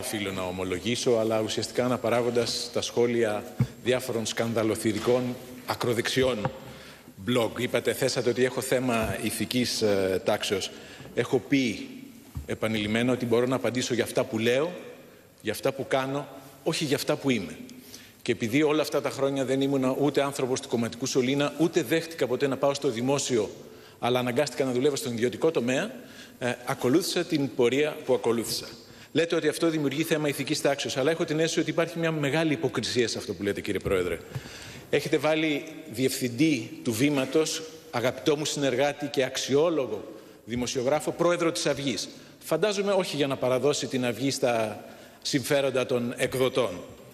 οφείλω να ομολογήσω, αλλά ουσιαστικά αναπαράγοντας τα σχόλια διάφορων σκανδαλοθυρικών ακροδεξιών blog. Θέσατε ότι έχω θέμα ηθικής τάξεως. Έχω πει επανειλημμένα ότι μπορώ να απαντήσω για αυτά που λέω, για αυτά που κάνω, όχι για αυτά που είμαι. Και επειδή όλα αυτά τα χρόνια δεν ήμουν ούτε άνθρωπος του κομματικού σωλήνα, ούτε δέχτηκα ποτέ να πάω στο δημόσιο, αλλά αναγκάστηκα να δουλεύω στον ιδιωτικό τομέα, ακολούθησα την πορεία που ακολούθησα. Λέτε ότι αυτό δημιουργεί θέμα ηθικής τάξεως, αλλά έχω την αίσθηση ότι υπάρχει μια μεγάλη υποκρισία σε αυτό που λέτε, κύριε Πρόεδρε. Έχετε βάλει διευθυντή του Βήματος, αγαπητό μου συνεργάτη και αξιόλογο δημοσιογράφο, πρόεδρο της Αυγής. Φαντάζομαι όχι για να παραδώσει την Αυγή στα συμφέροντα των εκδοτών.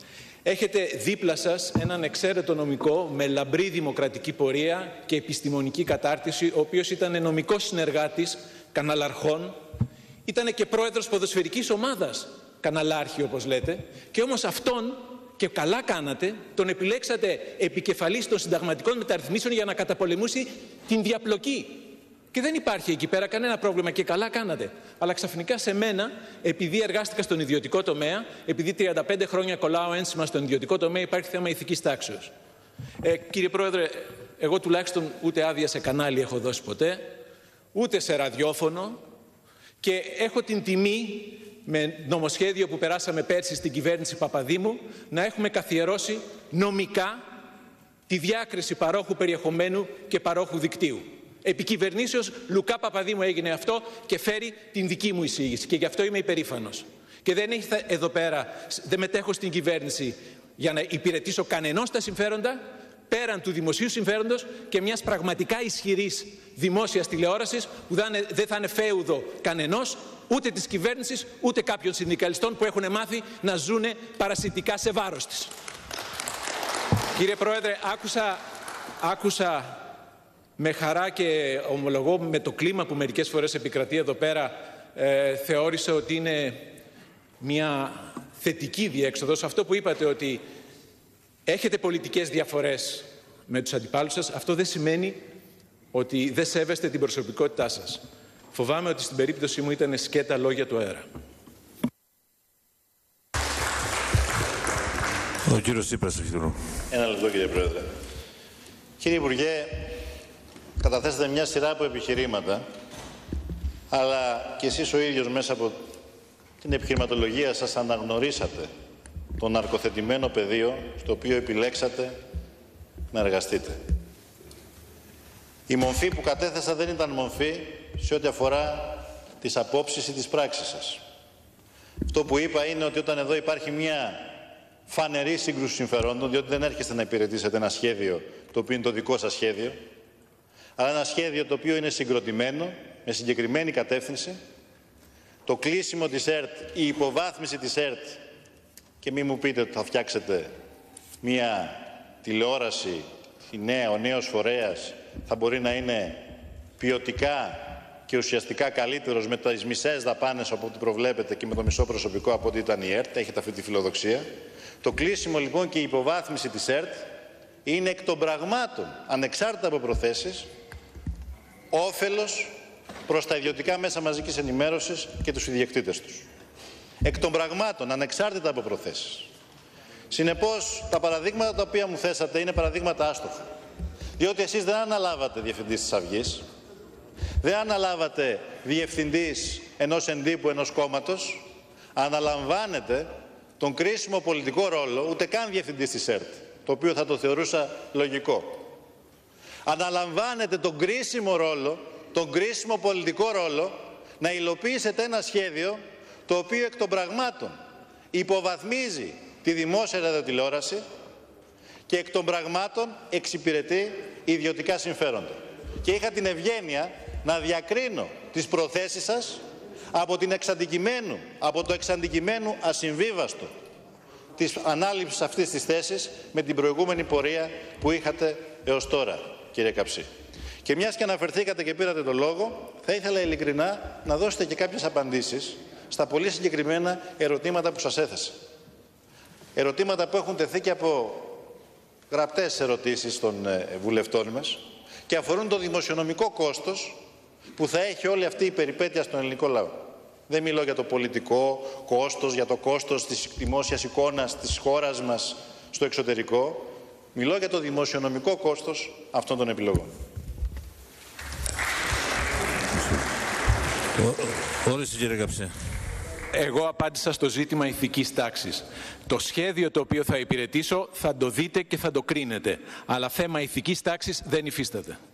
Έχετε δίπλα σας έναν εξαίρετο νομικό με λαμπρή δημοκρατική πορεία και επιστημονική κατάρτιση, ο οποίος ήταν νομικός συνεργάτης καναλαρχών, ήταν και πρόεδρος ποδοσφαιρικής ομάδας, καναλάρχη όπως λέτε, και όμως αυτόν, και καλά κάνατε, τον επιλέξατε επικεφαλής των συνταγματικών μεταρρυθμίσεων για να καταπολεμήσει την διαπλοκή. Και δεν υπάρχει εκεί πέρα κανένα πρόβλημα και καλά κάνατε. Αλλά ξαφνικά σε μένα, επειδή εργάστηκα στον ιδιωτικό τομέα, επειδή 35 χρόνια κολλάω ένσημα στον ιδιωτικό τομέα, υπάρχει θέμα ηθικής τάξεως. Κύριε Πρόεδρε, εγώ τουλάχιστον ούτε άδεια σε κανάλι έχω δώσει ποτέ, ούτε σε ραδιόφωνο, και έχω την τιμή, με νομοσχέδιο που περάσαμε πέρσι στην κυβέρνηση Παπαδήμου, να έχουμε καθιερώσει νομικά τη διάκριση παρόχου περιεχομένου και παρόχου δικτύου. Επί κυβερνήσεως Λουκά Παπαδήμου έγινε αυτό και φέρει την δική μου εισήγηση και γι' αυτό είμαι υπερήφανος. Και δεν έχετε εδώ πέρα, δεν μετέχω στην κυβέρνηση για να υπηρετήσω κανενός τα συμφέροντα, πέραν του δημοσίου συμφέροντος και μιας πραγματικά ισχυρής δημόσιας τηλεόρασης που δεν θα είναι φέουδο κανενός, ούτε της κυβέρνησης, ούτε κάποιων συνδικαλιστών που έχουν μάθει να ζουνε παρασιτικά σε βάρος της. Κύριε Πρόεδρε, άκουσα με χαρά και ομολογώ με το κλίμα που μερικές φορές επικρατεί εδώ πέρα, θεώρησα ότι είναι μια θετική διέξοδος. Αυτό που είπατε ότι έχετε πολιτικές διαφορές με τους αντιπάλους σας, αυτό δεν σημαίνει ότι δεν σέβεστε την προσωπικότητά σας. Φοβάμαι ότι στην περίπτωση μου ήταν σκέτα λόγια του αέρα. Ο κύριος Τσίπρας, έχει το λόγο. Ένα λεπτό, κύριε Πρόεδρε. Κύριε Υπουργέ, καταθέσατε μια σειρά από επιχειρήματα, αλλά και εσείς ο ίδιος μέσα από την επιχειρηματολογία σας αναγνωρίσατε το ναρκοθετημένο πεδίο στο οποίο επιλέξατε να εργαστείτε. Η μορφή που κατέθεσα δεν ήταν μορφή σε ό,τι αφορά τις απόψεις ή τις πράξεις σας. Αυτό που είπα είναι ότι όταν εδώ υπάρχει μια φανερή σύγκρουση συμφερόντων, διότι δεν έρχεστε να υπηρετήσετε ένα σχέδιο το οποίο είναι το δικό σας σχέδιο, αλλά ένα σχέδιο το οποίο είναι συγκροτημένο, με συγκεκριμένη κατεύθυνση, το κλείσιμο της ΕΡΤ, η υποβάθμιση της ΕΡΤ, και μην μου πείτε ότι θα φτιάξετε μια τηλεόραση, ο νέος φορέας θα μπορεί να είναι ποιοτικά και ουσιαστικά καλύτερος με τις μισές δαπάνες από ό,τι προβλέπετε και με το μισό προσωπικό από ό,τι ήταν η ΕΡΤ, έχετε αυτή τη φιλοδοξία. Το κλείσιμο λοιπόν και η υποβάθμιση της ΕΡΤ είναι εκ των πραγμάτων, ανεξάρτητα από προθέσεις, όφελος προς τα ιδιωτικά μέσα μαζικής ενημέρωσης και τους ιδιοκτήτες τους. Εκ των πραγμάτων, ανεξάρτητα από προθέσεις. Συνεπώς, τα παραδείγματα τα οποία μου θέσατε είναι παραδείγματα άστοχα. Διότι εσείς δεν αναλάβατε διευθυντής της Αυγής, δεν αναλάβατε διευθυντής ενός εντύπου ενός κόμματος, αναλαμβάνετε τον κρίσιμο πολιτικό ρόλο, ούτε καν διευθυντής της ΕΡΤ, το οποίο θα το θεωρούσα λογικό. Αναλαμβάνετε τον κρίσιμο ρόλο, τον κρίσιμο πολιτικό ρόλο, να υλοποιήσετε ένα σχέδιο το οποίο εκ των πραγμάτων υποβαθμίζει τη δημόσια ραδιοτηλεόραση και εκ των πραγμάτων εξυπηρετεί ιδιωτικά συμφέροντα. Και είχα την ευγένεια να διακρίνω τις προθέσεις σας από το εξαντικειμένου ασυμβίβαστο της ανάληψης αυτής της θέσης με την προηγούμενη πορεία που είχατε έως τώρα, κύριε Καψί. Και μιας και αναφερθήκατε και πήρατε το λόγο, θα ήθελα ειλικρινά να δώσετε και κάποιες απαντήσεις στα πολύ συγκεκριμένα ερωτήματα που σας έθεσα. Ερωτήματα που έχουν τεθεί και από γραπτές ερωτήσεις των βουλευτών μας και αφορούν το δημοσιονομικό κόστος που θα έχει όλη αυτή η περιπέτεια στον ελληνικό λαό. Δεν μιλώ για το πολιτικό κόστος, για το κόστος της δημόσιας εικόνας της χώρας μας στο εξωτερικό. Μιλώ για το δημοσιονομικό κόστος αυτών των επιλογών. Όρισε, κύριε Καψέ. Εγώ απάντησα στο ζήτημα ηθικής τάξης. Το σχέδιο το οποίο θα υπηρετήσω θα το δείτε και θα το κρίνετε. Αλλά θέμα ηθικής τάξης δεν υφίσταται.